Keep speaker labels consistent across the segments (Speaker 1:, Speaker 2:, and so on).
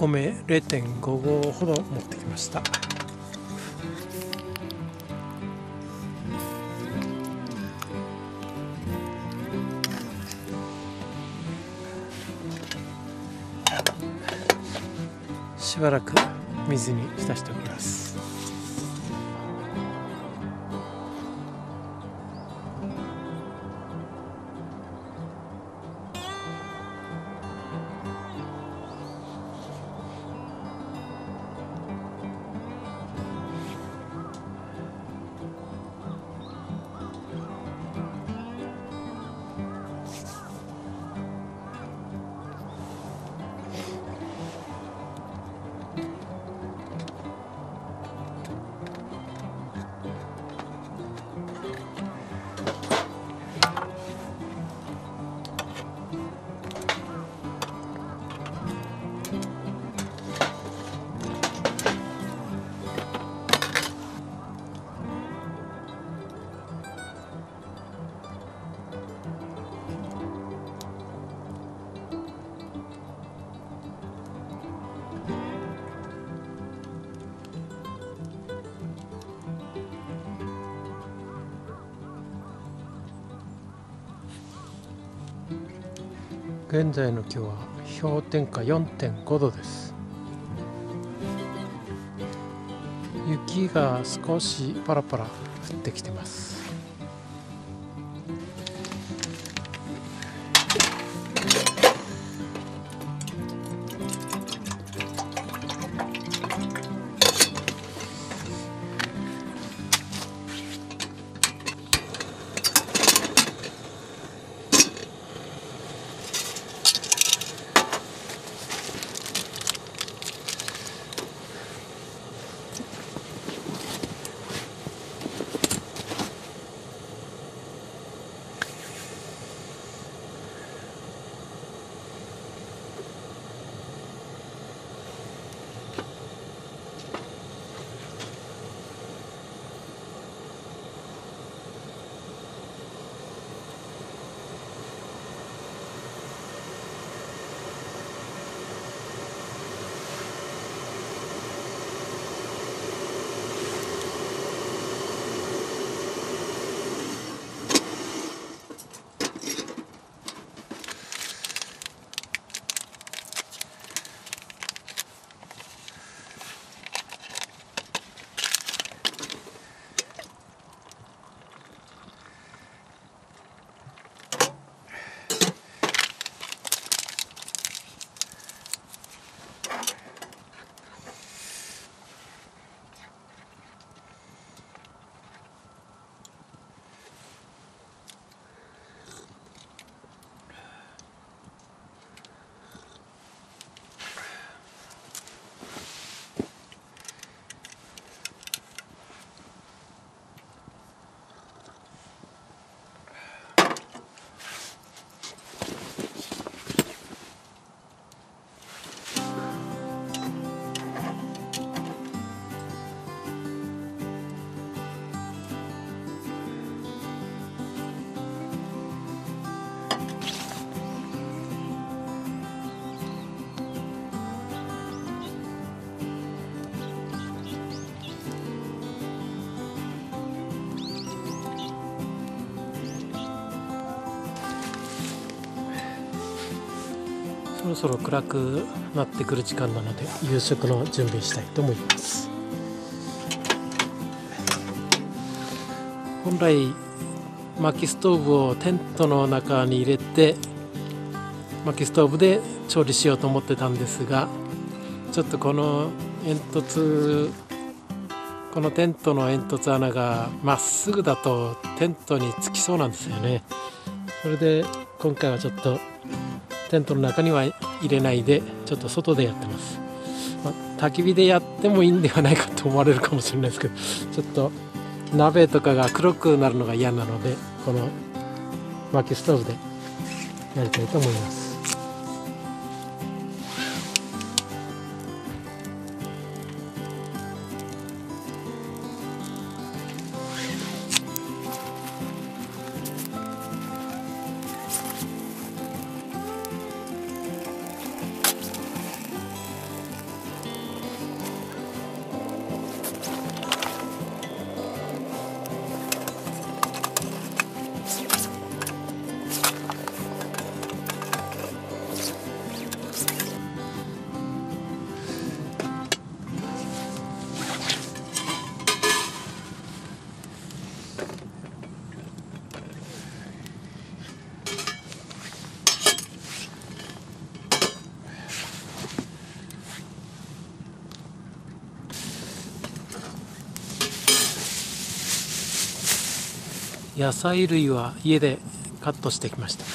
Speaker 1: 米 0.5 合ほど持ってきました。しばらく水に浸しておきます。現在の今日は氷点下 4.5 度です。雪が少しパラパラ降ってきてます。そろそろ暗くなってくる時間なので夕食の準備したいと思います。本来薪ストーブをテントの中に入れて薪ストーブで調理しようと思ってたんですが、ちょっとこのテントの煙突穴がまっすぐだとテントにつきそうなんですよね。それで今回はちょっとテントの中には入れないでちょっと外でやってます。焚き火でやってもいいんではないかと思われるかもしれないですけど、ちょっと鍋とかが黒くなるのが嫌なのでこの薪ストーブでやりたいと思います。 野菜類は家でカットしてきました。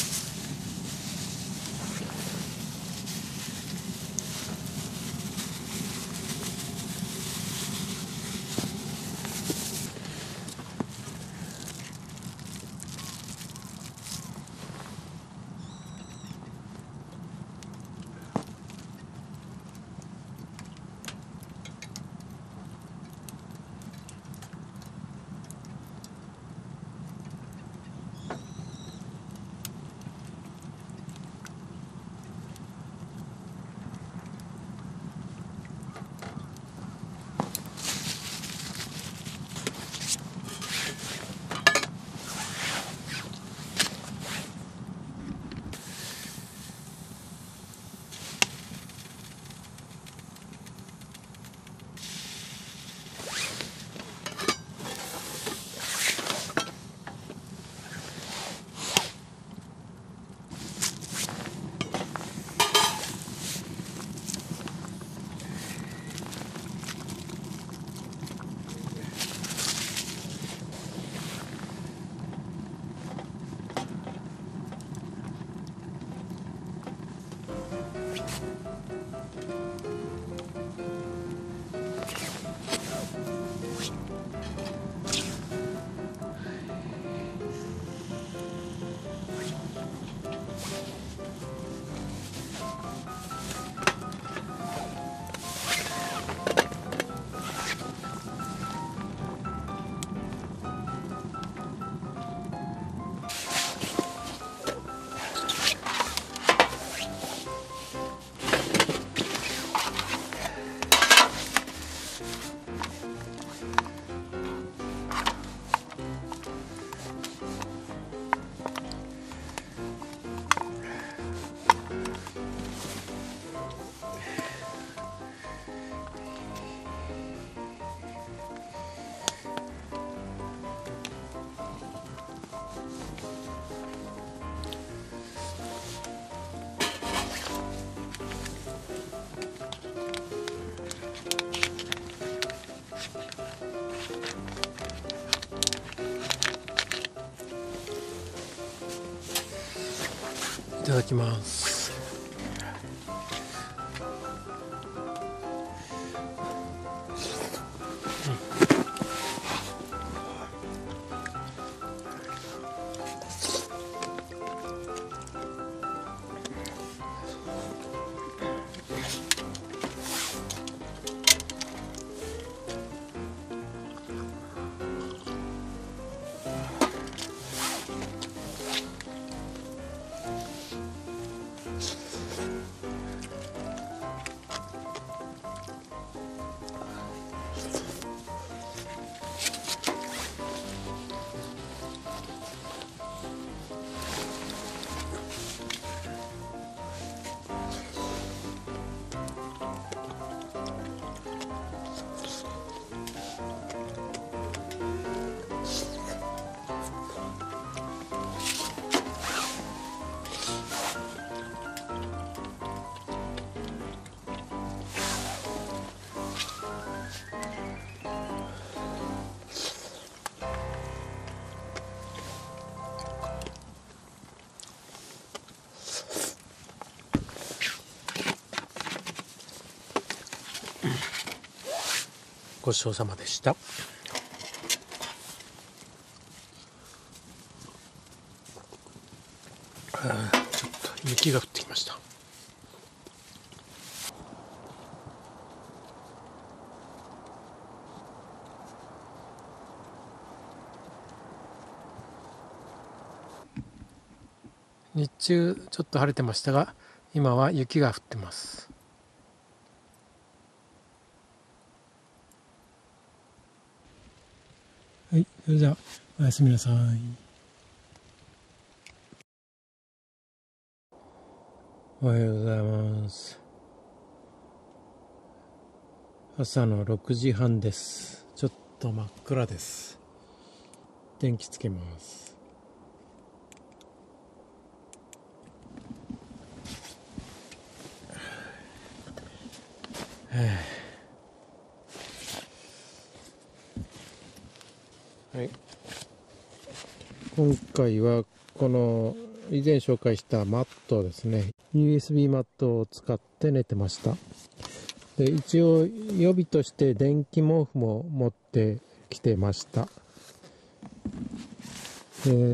Speaker 1: いただきます。ごちそうさまでした。ちょっと雪が降ってきました。日中ちょっと晴れてましたが、今は雪が降ってます。はい、それではおやすみなさい。おはようございます。朝の6時半です。ちょっと真っ暗です。電気つけます。はい。 今回はこの以前紹介したマットですね、 USB マットを使って寝てました。で一応予備として電気毛布も持ってきてました。で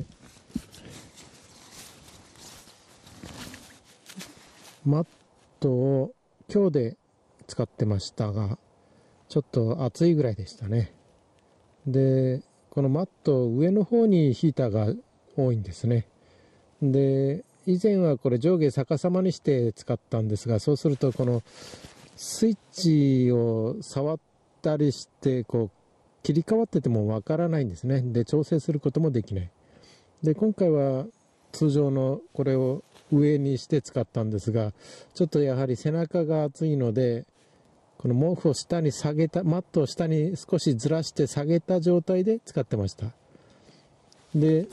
Speaker 1: マットを今日で使ってましたが、ちょっと暑いぐらいでしたね。でこのマット上の方にヒーターが多いんですね。で以前はこれ上下逆さまにして使ったんですが、そうするとこのスイッチを触ったりしてこう切り替わっててもわからないんですね。で調整することもできない。で今回は通常のこれを上にして使ったんですが、ちょっとやはり背中が熱いので、この毛布を下に下げた、マットを下に少しずらして下げた状態で使ってました。で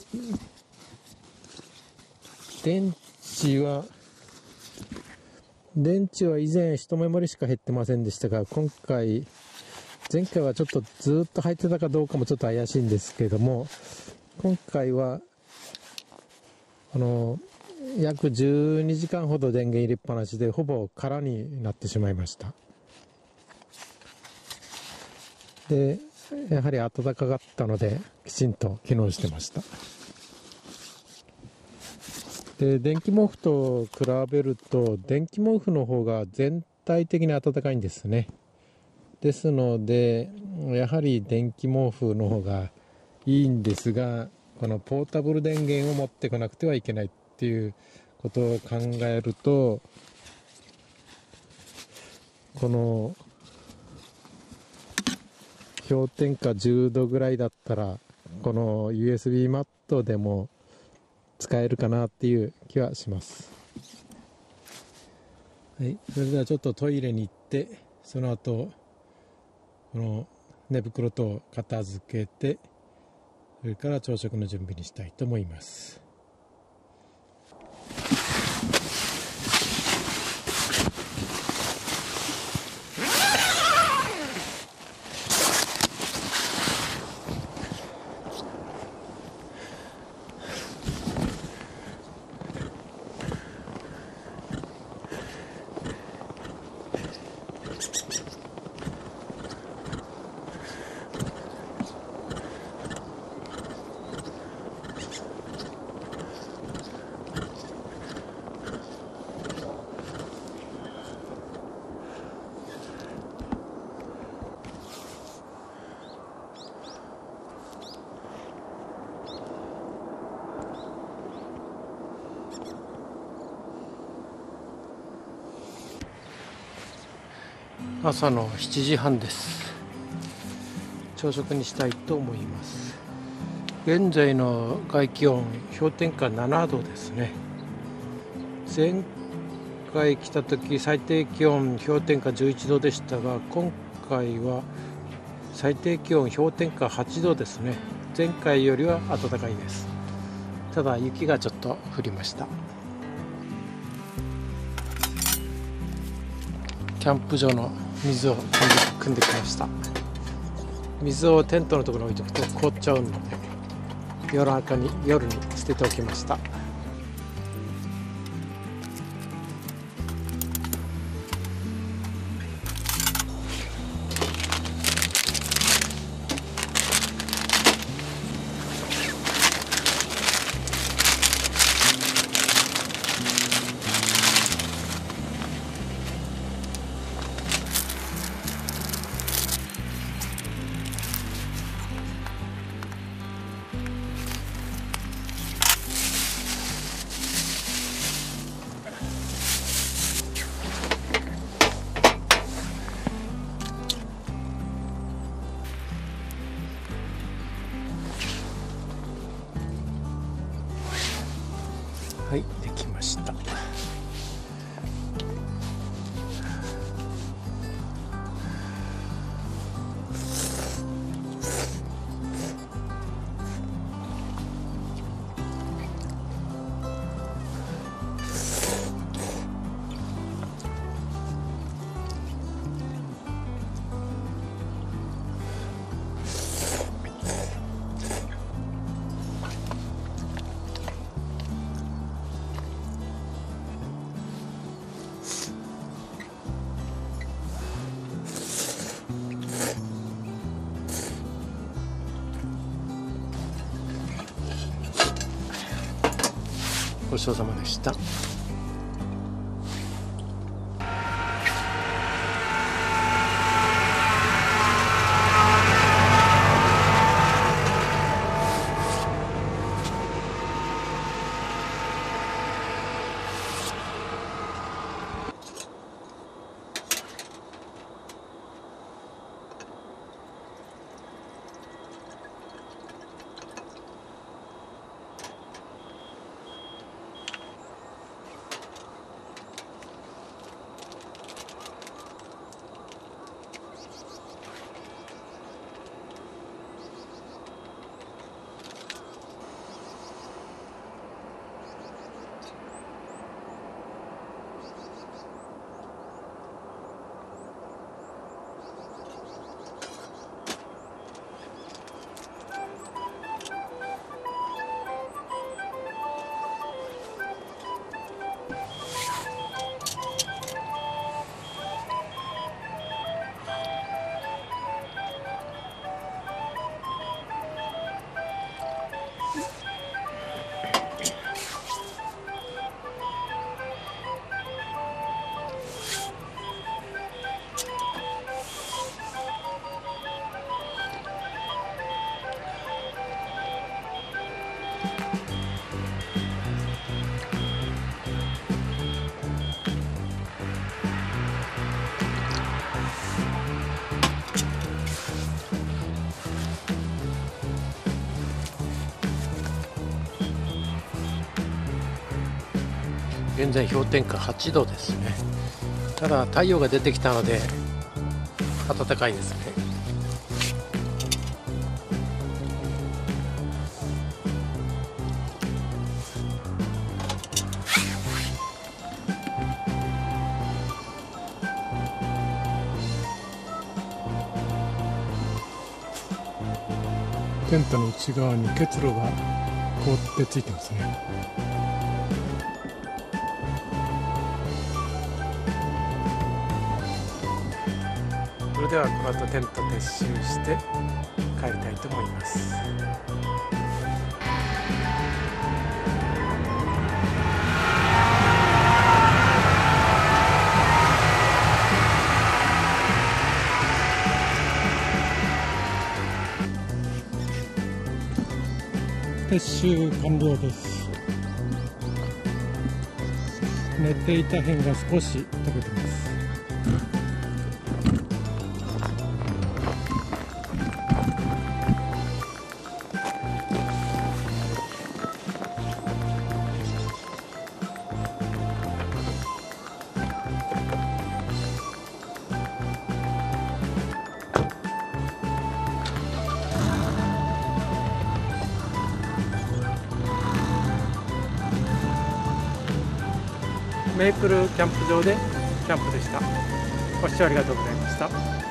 Speaker 1: 電池は以前1メモリしか減ってませんでしたが、前回はちょっとずっと入ってたかどうかもちょっと怪しいんですけれども、今回は約12時間ほど電源入れっぱなしでほぼ空になってしまいました。でやはり暖かかったのできちんと機能してました。で電気毛布と比べると電気毛布の方が全体的に暖かいんですね。ですのでやはり電気毛布の方がいいんですが、このポータブル電源を持ってこなくてはいけないっていうことを考えると、この氷点下10度ぐらいだったらこの USB マットでも使えるかなっていう気はします。はい、それではちょっとトイレに行って、その後この寝袋と片付けて、それから朝食の準備にしたいと思います。朝の7時半です。朝食にしたいと思います。現在の外気温氷点下7度ですね。前回来た時最低気温氷点下11度でしたが、今回は最低気温氷点下8度ですね。前回よりは暖かいです。ただ雪がちょっと降りました。キャンプ場の水を汲んできました。水をテントのところに置いておくと凍っちゃうので、夜に捨てておきました。はい、できました。 ごちそうさまでした。現在氷点下8度ですね。ただ太陽が出てきたので暖かいですね。テントの内側に結露が凍ってついてますね。それではこの後テント撤収して帰りたいと思います。撤収完了です。寝ていた辺が少し溶けてます。メイプルキャンプ場でキャンプでした。ご視聴ありがとうございました。